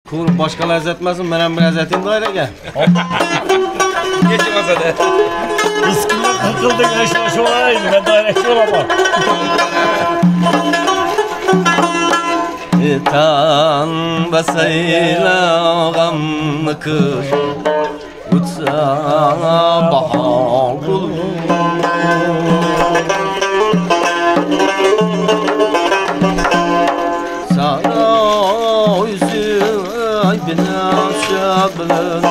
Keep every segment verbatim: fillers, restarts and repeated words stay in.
Kur başka lezzetmesin, benim bir lezzetim de öyle gel. Geçmez hadi. Kıskınlar kırkıldı güneşine şu olaydı. Ben dairek yol ama. Tan basayla gamlı kış Utsa bahar bulur Sana yüzü bina şablın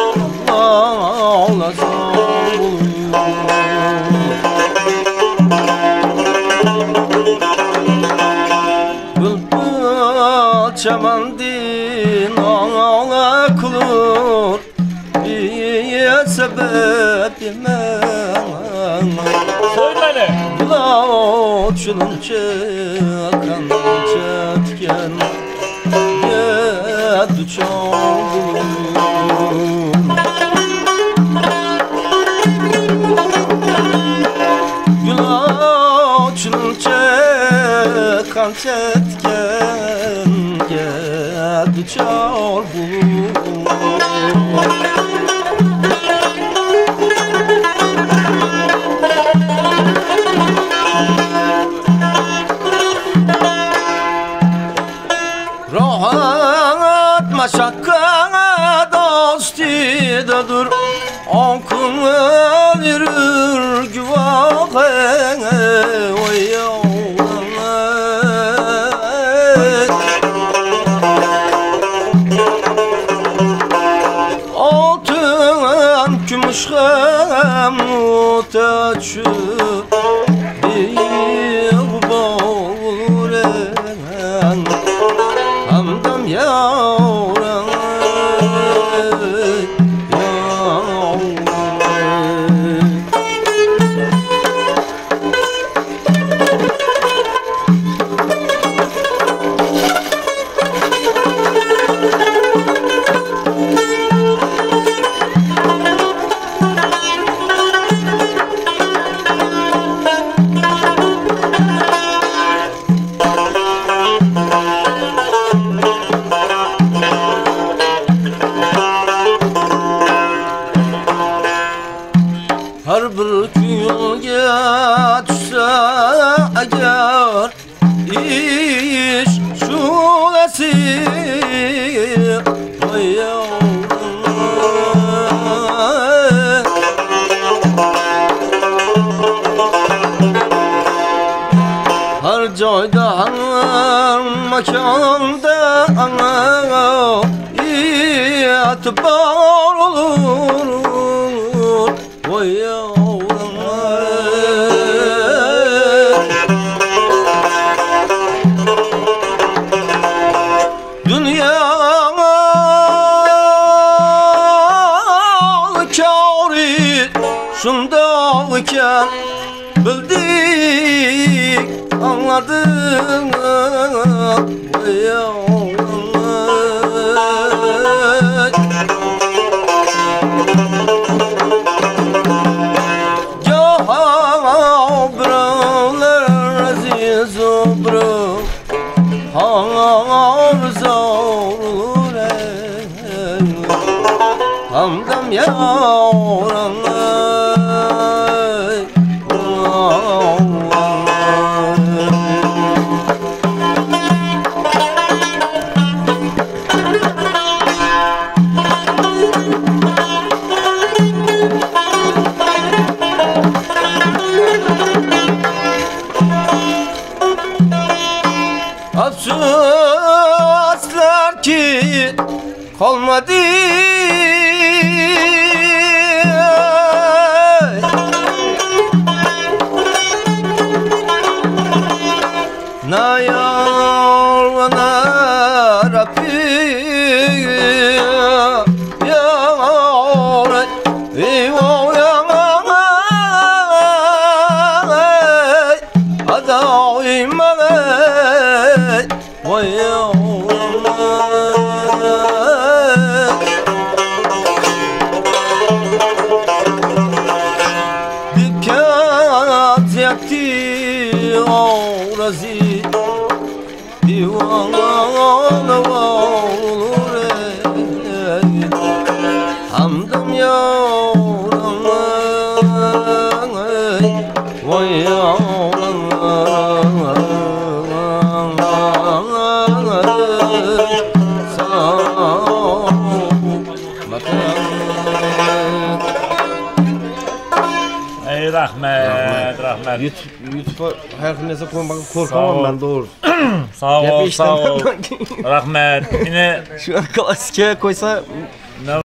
Ağlasam bulur Çaman din ağla kulur Bir sebep yemem Söyle Bula uçunun çıkan çetken Yedi çoğulur Bula uçunun çıkan çetken Geldi çal bulur Rahat maşakka dostidadır Akın ölür güvahı Oy Altın gümüş mutaçı bir boğulen Hamdam yavrum Her bir yolga düşse eğer iş şulesi Oy yavrum Her joyda mekanda itibar olur Oy yavrum Dünya kâri şundayken Bildik anladık Oy yavrum Hamdam yavrum Afsuslar ki kalmadı Na yar ve na Rabbi Ya Eyvah ya Adayım Vay yavrum Dikkat yaktı orazi Divana olur Hamdım yavrum vay yavrum sağ Ey rahmet, rahmet. YouTube'a her neyse koymak korkamam ben doğrusu. Sağ Ya ol, bir sağ ol. işten Rahmet. Yine şu an klasike koysa